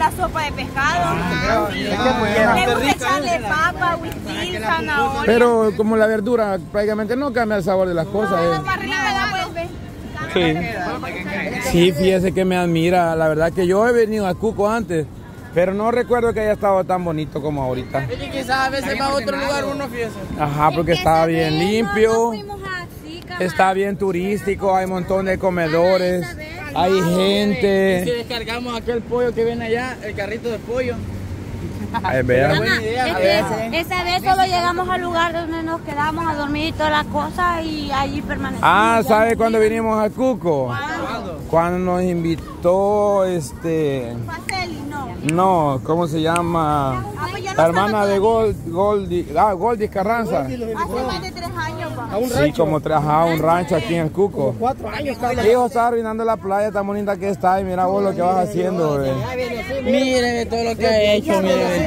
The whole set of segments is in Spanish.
la sopa de pescado. Le gusta echarle papa, huitil, zanahoria. Pero como la verdura prácticamente no cambia el sabor de las cosas. Sí. Sí, fíjese que me admira. La verdad que yo he venido a Cuco antes, pero no recuerdo que haya estado tan bonito como ahorita. Es que quizás a veces va a otro lugar uno fíjese. Ajá, porque estaba bien limpio, está bien turístico, hay un montón de comedores, hay gente. Si descargamos aquel pollo que viene allá, el carrito de pollo. Vea. Esa vez solo llegamos al lugar donde nos quedamos a dormir y todas las cosas y allí permanecimos. Ah, ¿sabe cuándo vinimos a Cuco? Cuando nos invitó no, ¿cómo se llama? La hermana de Goldis Carranza. Hace más de 3 años, pa. Sí, como trabajaba un rancho aquí en el Cuco. 4 años. Hijo, está arruinando la playa tan bonita que está y mira vos lo que vas haciendo. Mire todo lo que ha hecho, mire.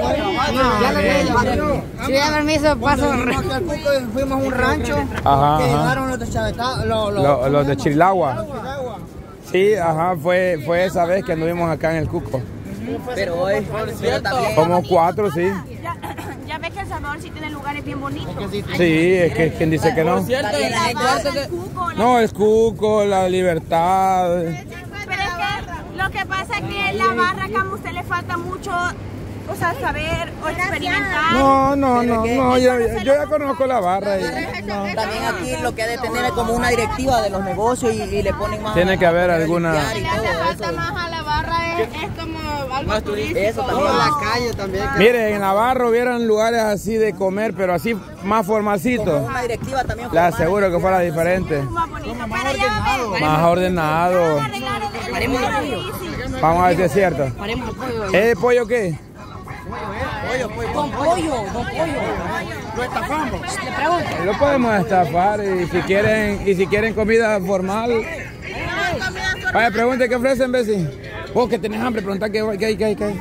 Si da permiso, paso. Fuimos a un rancho. Ajá, que ajá. llegaron los de Chavetá, Los de Chirilagua. Sí, ajá, fue esa vez que anduvimos acá en el Cuco. Pero hoy, Como 4, sí. Ya ves que El Salvador sí tiene lugares bien bonitos. Sí, es que quien dice que no. No, es Cuco, la Libertad. Pero es que lo que pasa es que en la barra acá a usted le falta mucho, o sea, saber o experimentar. No, yo ya conozco la barra. También aquí lo que ha de tener es como una directiva de los negocios y le ponen más. Tiene que haber alguna. Lo que le falta más a la barra es como algo turístico. Eso también, la calle también. Mire, en Navarro hubieran lugares así de comer, pero así más formalcitos. Una directiva también. Le aseguro que fuera diferente. Más ordenado. Vamos a ver si es cierto. ¿Es pollo qué? Don pollo. Lo estafamos. Lo podemos estafar y si quieren comida formal. Vaya, pregunte qué ofrecen, Bessie. Vos que tenés hambre, pregunta qué hay. Precioso,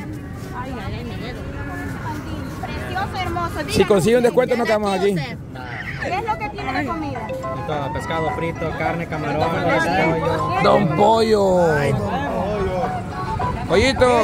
hermoso. Si consigue un descuento nos quedamos aquí. ¿Qué es lo que tiene de comida? Pescado frito, carne, camarón, pollo. Don Pollo. Pollito.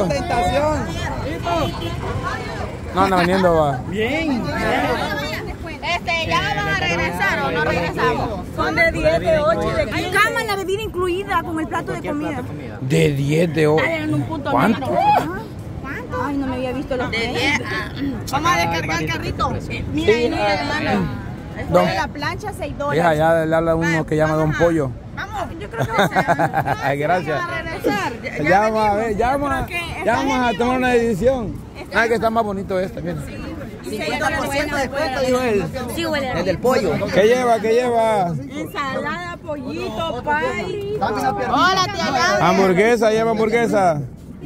No, anda vendiendo, va. Bien. ¿Ya van a regresar o no regresamos? Son de 10, de 8 y de 15. Cama, la bebida incluida con el plato de comida. De 10 de 8. ¿Cuánto? Ay, no me había visto los de 10. Vamos a descargar el carrito. Mira, hermano. Esto de la plancha, $6. Deja, ya le habla uno que llama Don Pollo. Vamos, yo creo que va a ser. Gracias. A regresar. Ya vamos a tomar una decisión. Ah, que está más bonito este, mira. 50% de descuento, dijo él. Sí, huele. El del pollo. ¿Qué lleva? Ensalada, pollito, pay. Hola, tía. Hamburguesa, lleva hamburguesa.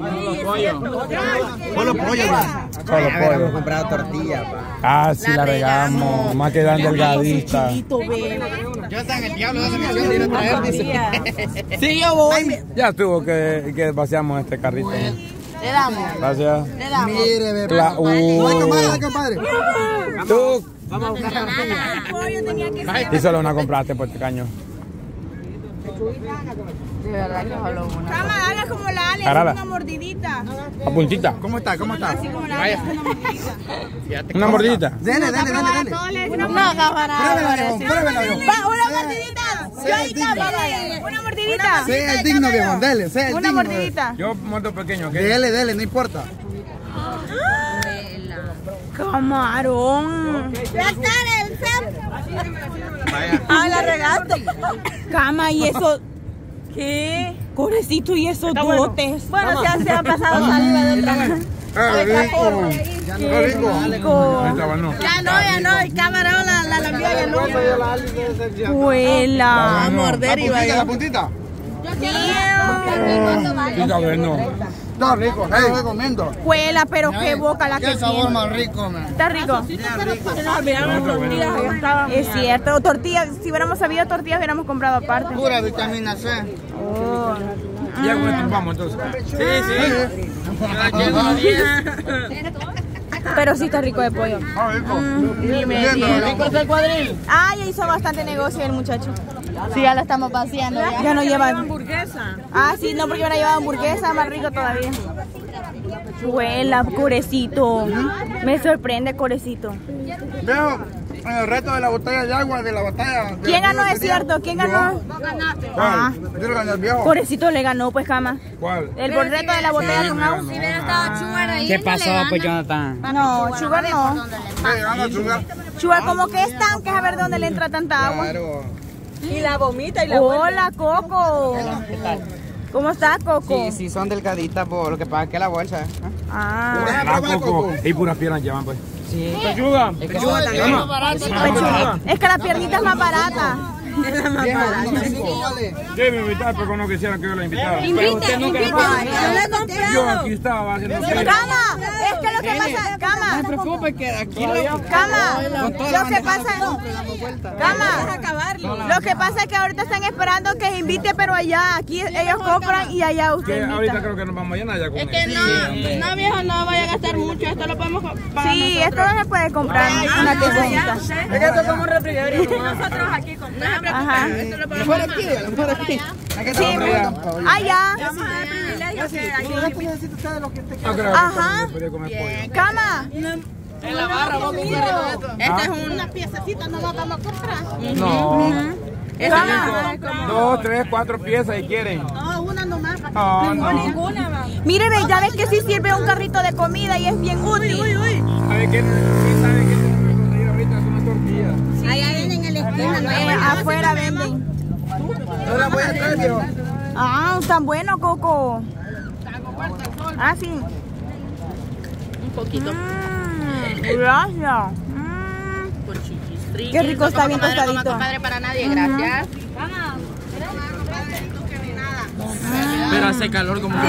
Solo pollo, Solo pollo. Comprado tortilla, pa. Ah, sí, la regamos. Más que dan delgadita. Yo estaba en el diablo de la misión de ir a traer, dice. Sí, yo voy. Ya estuvo que paseamos este carrito. Le damos. Gracias. Le damos. Mire, bebé. Compadre. Tú. Vamos a buscar tortilla. Y solo una compraste por este caño. De verdad que solo una. Cama, haga como la Ale, Carala. una mordidita. A puntita. ¿Cómo está? Así como la Ale, una mordidita. Una mordidita. Dele. No, camarada. Pruébela, viejo. Una mordidita. Yo ahí está, una mordidita. Sea el digno, viejo. Dele, sea el Una digno. mordidita. Yo muerto pequeño, ¿ok? Dele, no importa. Camarón. Ah, la regaste. Cama, y eso. ¿Qué? Pobrecito, y esos dotes. Bueno, ya se ha pasado saliva de otra. Qué rico. Estaba, no. Ya no, el camarón la lambió, ya no. Huela. A morder y vaya. ¿La puntita? Sí, está bueno. Está rico, lo recomiendo. Huela, pero qué boca la que Qué sabor tiene. más rico, man. ¿Está rico? Es cierto, tortillas, si hubiéramos sabido tortillas hubiéramos comprado aparte. Pura vitamina C. Oh. Ya con esto vamos entonces. Sí. Pero sí está rico de pollo. ¿Rico es el cuadril? Ah, ya hizo bastante negocio el muchacho. Sí, ya lo estamos vaciando. Ya no lleva hamburguesa. Ah, sí, no, porque hubiera llevado hamburguesa, más rico todavía. Huela, Corecito. Me sorprende, Corecito. Veo el reto de la botella de agua, de la batalla. ¿Quién ganó, es cierto? ¿Quién ganó? Ah, yo le gané al viejo. Corecito le ganó, pues, Cama. ¿Cuál? El reto de la botella con agua. ¿Qué pasó, pues, Jonathan? No, Sugar no. Sugar. Sugar como que es tan que a ver dónde le entra tanta agua. Claro. Y la vomita y la Hola, Coco. ¿Qué tal? ¿Cómo estás, Coco? Sí, son delgaditas, por lo que pasa es que la bolsa. Ah, Coco. Y puras piernas llevan, pues. Sí. Pechuga. Es que son es que la piernita es más barata. Es la más barata. Sí, me invitaron, pero no quisieran que yo la invitara. Invita. Yo aquí estaba haciendo fila. Cama, es que lo que pasa, Cama. No se preocupe que aquí Cama, lo que pasa, lo que pasa es que ahorita están esperando que invite, pero allá, aquí ellos compran y allá usted Que invita. ahorita creo que nos vamos a llenar ya con Es que no, viejo, no vaya a gastar mucho. Esto lo podemos pagar. Sí, esto no se puede comprar una tiendita. Es que esto es como un refrigerio. Nosotros aquí compramos. Ajá. Mejor aquí. Sí, allá. No creo Ajá. que podía comer pollo. Cama. En la barra, vamos a comprar esto. Esta es una piececita, no la vamos a comprar. No. Cama. 2, 3, 4 piezas si quieren. No, una nomás. No, no. Mire, ve, ya ves que sí sirve un carrito de comida y es bien útil. ¿Sabe qué? ¿Quién sabe qué tenemos que conseguir ahorita? Son unas tortillas. Allá vienen en la esquina. Afuera venden. No la voy a traer, viejo. Ah, tan bueno, Coco. Ah, sí. Un poquito. Gracias. Con chiquistrín. Qué rico está, bien tostadito. No compadre para nadie, gracias. Pero hace calor como...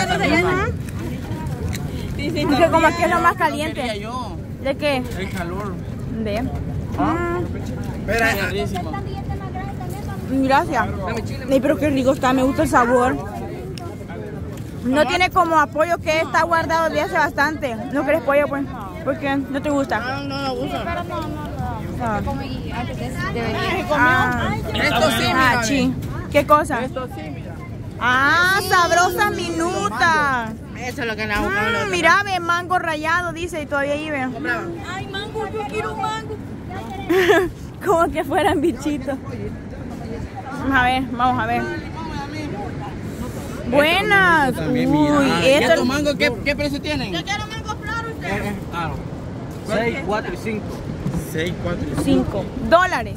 Que como aquí es lo más caliente. ¿De qué? El calor. De. Carísimo. Gracias. Ay, pero qué rico está, me gusta el sabor. No tiene como apoyo que está guardado desde hace bastante. ¿No quieres pollo, pues? ¿Por qué? ¿No te gusta? No me gusta. Esto sí, sí. ¿Qué cosa? Ah, sabrosa minuta. Eso es lo que le hago con Mira, ve, mango rallado, dice, y todavía ahí ve. Ay, mango, yo quiero mango. Como que fueran bichitos. Vamos a ver. Buenas. Uy, ¿Estos mangos qué precio tienen? Yo quiero mango claro usted. Claro. 6, 4 y 5. 6, 4 y 5. $5.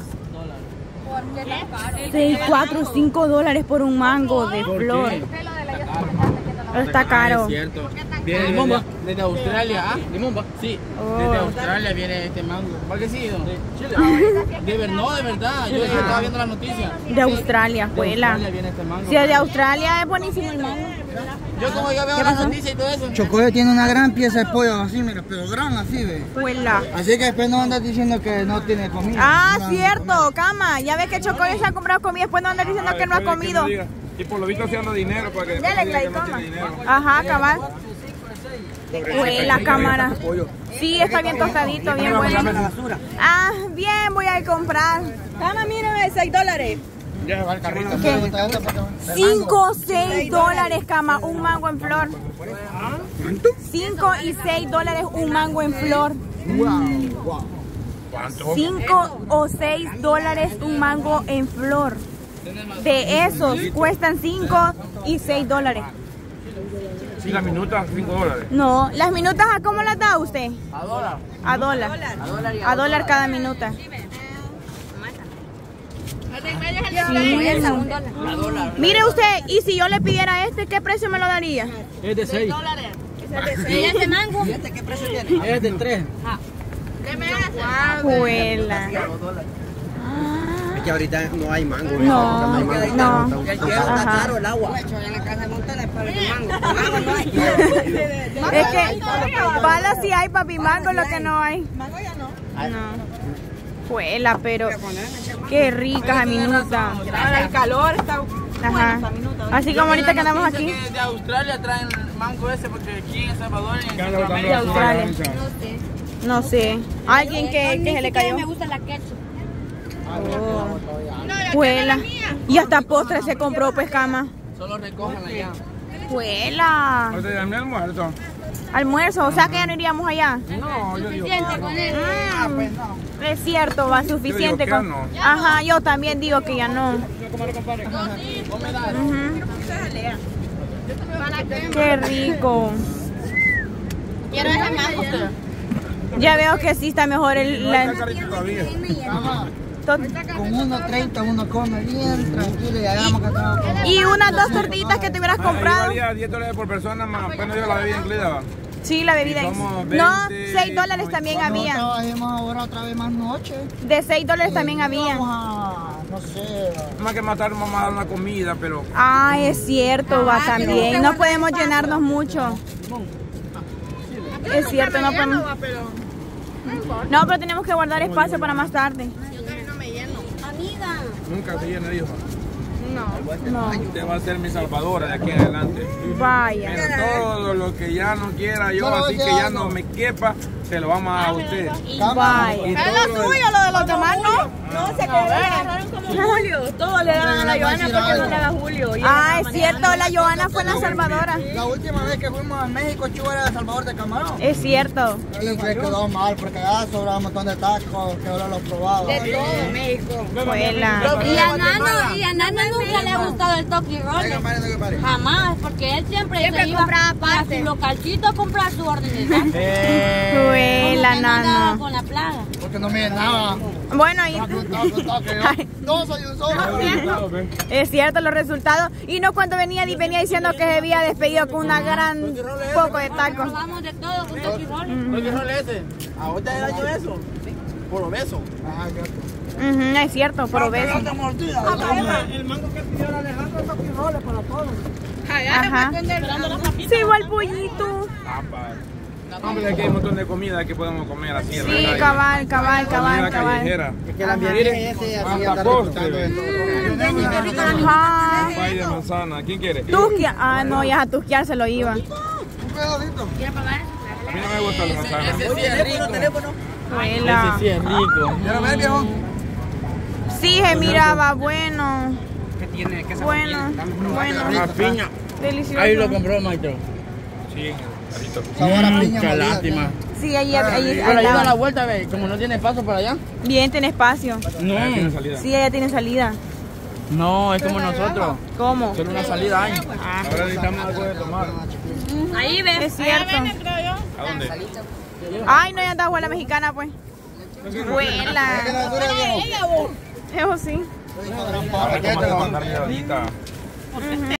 6, 4, 5 dólares por un mango de flor. Está caro. Es cierto. Viene desde Australia, ¿ah? ¿De Mumba? Sí. Desde Australia viene este mango. ¿Va que sí? De verdad. Yo estaba viendo la noticia. De Australia, juela. Australia viene este mango. Si es de Australia, es buenísimo el mango. Yo como yo veo la noticia y todo eso. Chocoyo tiene una gran pieza de pollo así, mira, pero gran así, ve. Juela. Así que después no andas diciendo que no tiene comida. Ah, No, cierto, Cama. Ya ves que Chocoyo se ha comprado comida, después no andan diciendo que no ha comido. Y por lo visto haciendo dinero para que Dale, diga que no Claytoma. tiene dinero. Ajá, cabal. Juela, cámara. Sí, está bien tostadito, bien bueno. Ah, bien, voy a ir a comprar. Cama, mírame, $6. Ya va el carrito. ¿Qué? 5, 6 dólares, Cama, un mango en flor. 5 y 6 dólares un mango en flor. ¿Cuánto? 5 o 6 dólares un mango en flor. De esos cuestan 5 y 6 dólares. Sí, la minuta, $5. No, las minutas, ¿a cómo las da usted? A dólar. A dólar. A dólar cada minuta. Mire usted, y si yo le pidiera este, ¿qué precio me lo daría? Es de 6. ¿Y este mango? ¿Qué precio tiene? Es de 3. Juela. Es que ahorita no hay mango. No, no. Está Ajá. caro el agua. Es que balas sí hay, papi, mango lo que no hay. Mango ya no. No. Juela, pero qué rica esa minuta. Para el calor está. Ajá. Así como ahorita que andamos aquí. De Australia traen el mango ese porque aquí en El Salvador y en ¿Qué anda buscando De la Australia. azúcar? No sé. Alguien que se le cayó. Me gusta la ketchup. Juela. Y hasta postre se compró, pues, Cama. solo recojan allá. Juela. O sea, ya mi almuerzo. Almuerzo, o sea que ya no iríamos allá. No, yo digo. Suficiente con él. Es cierto, va suficiente Yo digo que con. no. Ajá, yo también digo que ya no. Ujú. Qué rico. Quiero ese mango. Ya veo que sí está mejor el. Con 1.30 uno come bien tranquilo y hagamos que todo. Y unas 2 tortitas que te hubieras comprado. Valía $10 por persona más. Bueno, yo la bebida incluida, va. Sí, la bebida. Y somos No, 20, $6 también Cuando había. trabajemos ahora otra vez más noche. De $6 también había. Vamos a, no sé, Más que matar, vamos a dar una comida, pero. Ah, es cierto, va también. No podemos llenarnos mucho. Es cierto, no podemos. No, pero tenemos que guardar espacio para más tarde. Amiga. Nunca se llena, dijo. No. Usted va a ser mi salvadora de aquí en adelante. Vaya. Pero todo lo que ya no quiera yo, así que ya no me quepa, se lo vamos a dar a usted. Vaya. Y Es todo lo suyo, lo de los demás, ¿no? No, se agarraron como Julio. Todos le dan a la Joana porque no le haga Julio. Ah, es cierto, la Joana fue la salvadora. la última vez que fuimos a México, Chuba era el salvador de camarón. Es cierto. Le quedó mal porque allá sobraba un montón de tacos que ahora los probaba. Juela. Y a Nano nunca le ha gustado el Toki Roller. Jamás, porque él siempre se iba a su localcito a comprar su orden de tacos. Juela, Porque no andaba Nano. con la plaga. Porque no me llenaba. Bueno, ahí. Ay, No soy un solo. es cierto los resultados. Y no cuando venía diciendo que se había despedido con una gran poco de tacos. Probamos de todo con Toki Roller. ¿Por qué rol ese? ¿Ahorita le daño eso? Por obeso. Ujú, es cierto, por obeso. El mango que pidió la Alejandro es Toki Roller para todos. Ajá. Sí, igual pollito. Hombre, aquí hay un montón de comida que podemos comer así. Sí, ¿verdad? cabal. Comida callejera. Es que el ambiente ese así Hasta anda postre. disfrutando de todo. Ajá. Pay de manzana. ¿Quién quiere? Tusquia. Ah, no, ya a tusquear se lo iba. Un pedacito. A mí no me gusta la manzana. Ese sí es rico. Juela. Ese sí es rico. ¿Quiero ver, viejo? Sí, se miraba bueno. ¿Qué tiene? ¿Qué Bueno. La piña. Delicioso. Ahí lo compró, maestro. Sí, carito. Sabor a piña Mucha molida, lástima. Sí, ahí al Pero ahí da la lado. vuelta, ve. Como no tiene paso para allá. Bien, tiene espacio. Ya tiene No. salida. Sí, ella tiene salida. No, es como nosotros. ¿Cómo? Solo una salida hay. Ahora necesitamos algo de tomar. Ahí ves. Es cierto. ¿A dónde? Ay, no, ya está abuela mexicana, pues. Abuela. Eso sí. Ahora, ¿cómo hacer para andar miradita?